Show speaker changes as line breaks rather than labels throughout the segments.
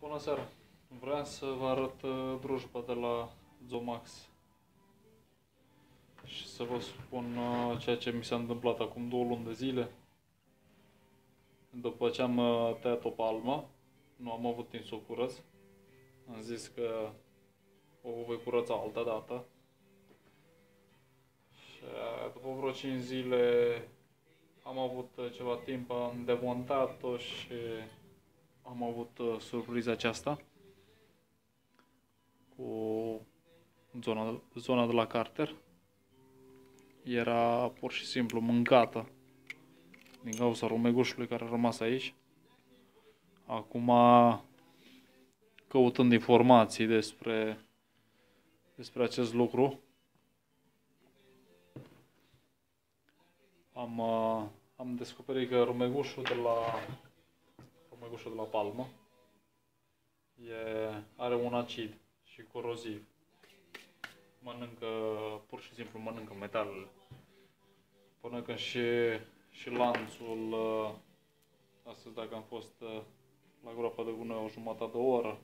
Bună seara! Vreau să vă arăt drujba de la Zomax și să vă spun ceea ce mi s-a întâmplat acum 2 luni de zile. După ce am tăiat o palmă, nu am avut timp să o curăț. Am zis că o voi curăța altă dată. Și după vreo 5 zile am avut ceva timp, am demontat-o și am avut surpriza aceasta cu zona de la carter. Era pur și simplu mâncată din cauza rumegușului care a rămas aici. Acum, căutând informații despre acest lucru, am descoperit că rumegușul de la palmă are un acid și coroziv. Pur și simplu mănâncă metalele. Până când și lanțul, astăzi dacă am fost la groapa de gunoi o jumătate de oră,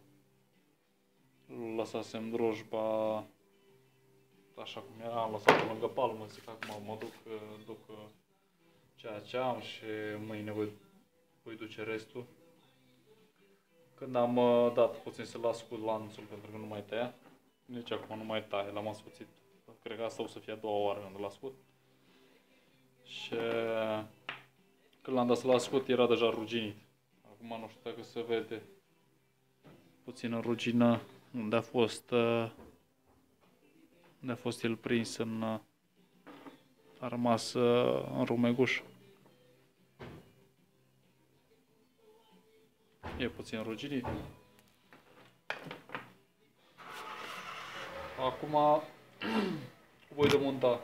lăsasem drujba așa cum era, am lăsat-o lângă palmă, zic acum mă duc ceea ce am și mâine voi duce restul. Când am dat puțin să-l ascult lanțul pentru că nu mai tăia, nici acum nu mai taie, l-am ascuțit. Cred că asta o să fie a doua oară când îl ascut. Și când l-am dat să-l ascut era deja ruginit. Acum nu știu dacă se vede puțină rugină unde a fost el prins a rămas în rumeguș. E puțin ruginit. Acum voi demonta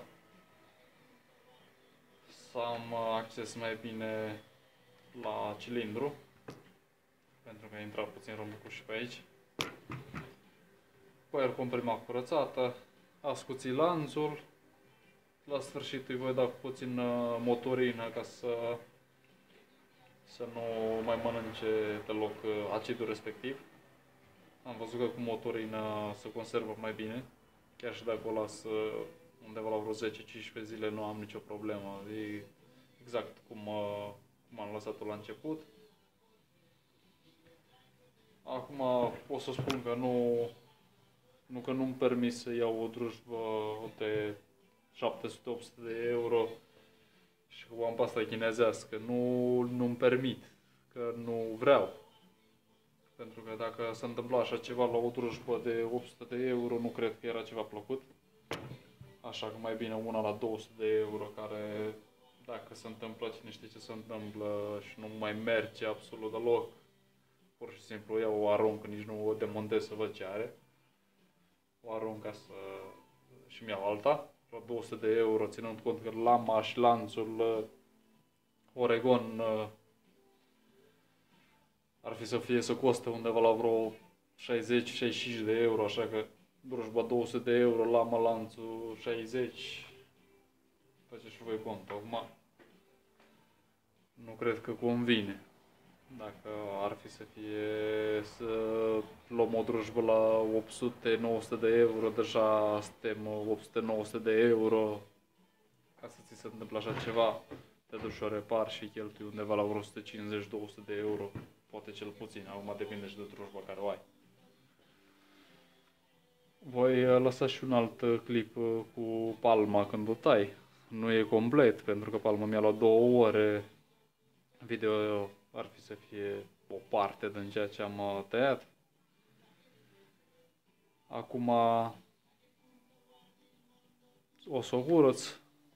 să am acces mai bine la cilindru, pentru că a intrat puțin rumegul și pe aici. Cu aer comprimat curățată, ascuți lanțul, la sfârșit îi voi da cu puțin motorină ca să nu mai mănânce deloc acidul respectiv. Am văzut că cu motorină se conservă mai bine, chiar și dacă o las undeva la vreo 10-15 zile nu am nicio problemă. E exact cum am lăsat-o la început. Acum o să spun că nu-mi permit să iau o drujbă de 700-800 de euro și cu am pasta chinezească. Nu-mi permit, că nu vreau. Pentru că dacă se întâmpla așa ceva la o drujbă de 800 de euro, nu cred că era ceva plăcut. Așa că mai bine una la 200 de euro, care dacă se întâmplă, cine știe ce se întâmplă și nu mai merge absolut deloc, pur și simplu iau, o arunc, nici nu o demontez să văd ce are. O arunc ca și-mi iau alta, la 200 de euro, ținând cont că lama și lanțul Oregon ar fi să coste undeva la vreo 60-65 de euro, așa că drujba 200 de euro, lama, lanțul 60, faceți și voi cont. Acum nu cred că convine. Dacă ar fi să luăm o drujbă la 800-900 de euro, deja suntem 800-900 de euro. Ca să ți se întâmple așa ceva, te duci o repar și cheltui undeva la vreo 150-200 de euro, poate cel puțin, acum depinde și de drujba care o ai. Voi lăsa și un alt clip cu palma când o tai. Nu e complet, pentru că palma mi-a luat 2 ore. Video ar fi să fie o parte din ceea ce am tăiat. Acum o să o curăț.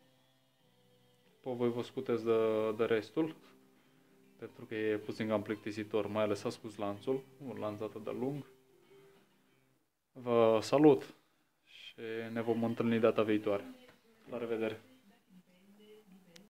Voi vă scutez de restul, pentru că e puțin cam plictisitor, mai ales ascuns lanțul, un lanț atât de lung. Vă salut și ne vom întâlni data viitoare. La revedere!